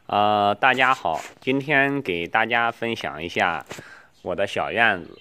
大家好，今天给大家分享一下我的小院子。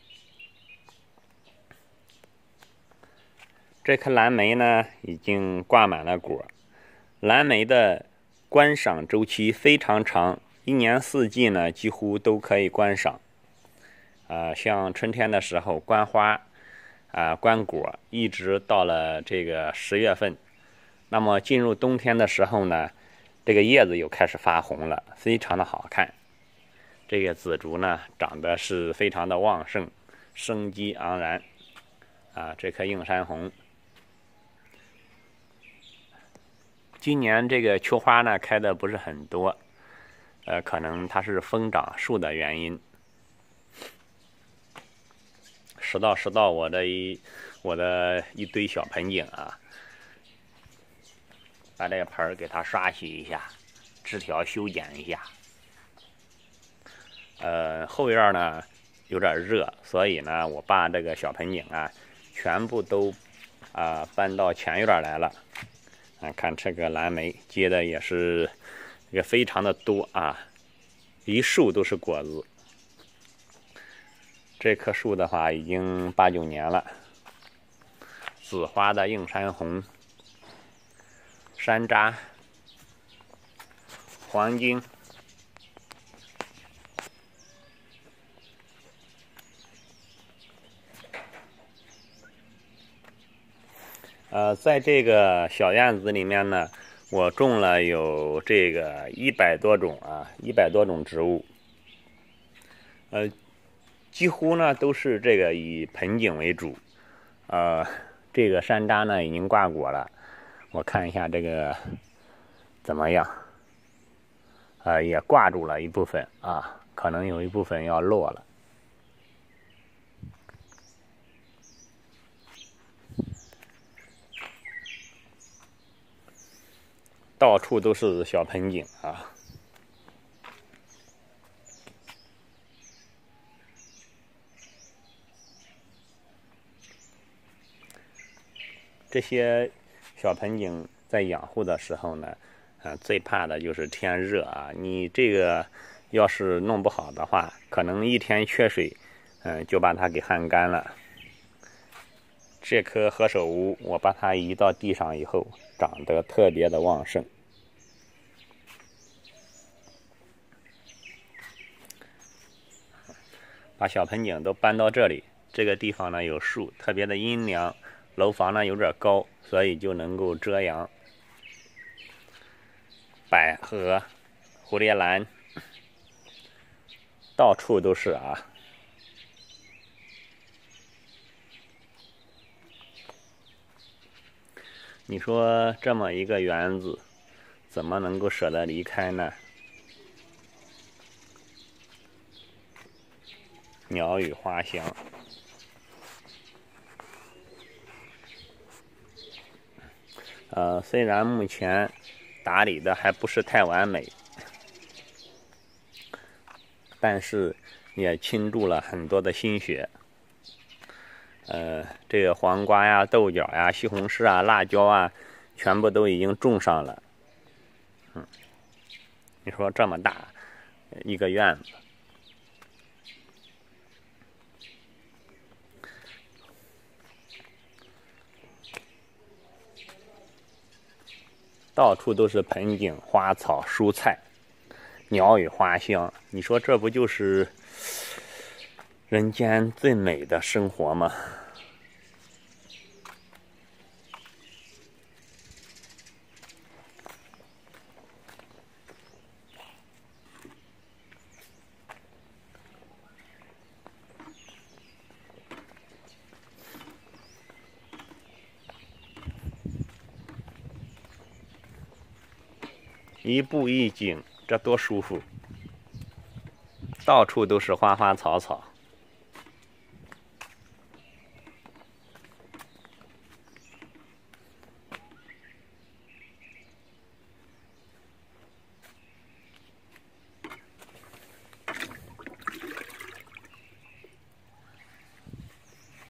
这棵蓝莓呢，已经挂满了果。蓝莓的观赏周期非常长，一年四季呢几乎都可以观赏。像春天的时候观花，观果，一直到了这个10月份。那么进入冬天的时候呢，这个叶子又开始发红了，非常的好看。这个紫竹呢，长得是非常的旺盛，生机盎然。这棵映山红，今年这个秋花呢开的不是很多，可能它是疯长树的原因。拾到我的一堆小盆景啊。把这个盆儿给它刷洗一下，枝条修剪一下。后院呢有点热，所以呢我把这个小盆景啊全部都搬到前院来了。看这个蓝莓结的也是非常的多啊，一树都是果子。这棵树的话已经8、9年了。紫花的映山红。山楂、黄金、在这个小院子里面呢，我种了有这个100多种植物，几乎呢都是这个以盆景为主，这个山楂呢已经挂果了。我看一下这个怎么样，也挂住了一部分啊，可能有一部分要落了。到处都是小盆景啊。这些小盆景在养护的时候呢，最怕的就是天热啊。你这个要是弄不好的话，可能一天缺水，就把它给旱干了。这棵何首乌，我把它移到地上以后，长得特别的旺盛。把小盆景都搬到这里，这个地方呢有树，特别的阴凉。楼房呢有点高，所以就能够遮阳。百合、蝴蝶兰，到处都是啊。你说这么一个园子，怎么能够舍得离开呢？鸟语花香。虽然目前打理的还不是太完美，但是也倾注了很多的心血。这个黄瓜呀、豆角呀、西红柿啊、辣椒啊，全部都已经种上了。你说这么大一个院子，到处都是盆景、花草、蔬菜，鸟语花香。你说这不就是人间最美的生活吗？一步一景，这多舒服！到处都是花花草草。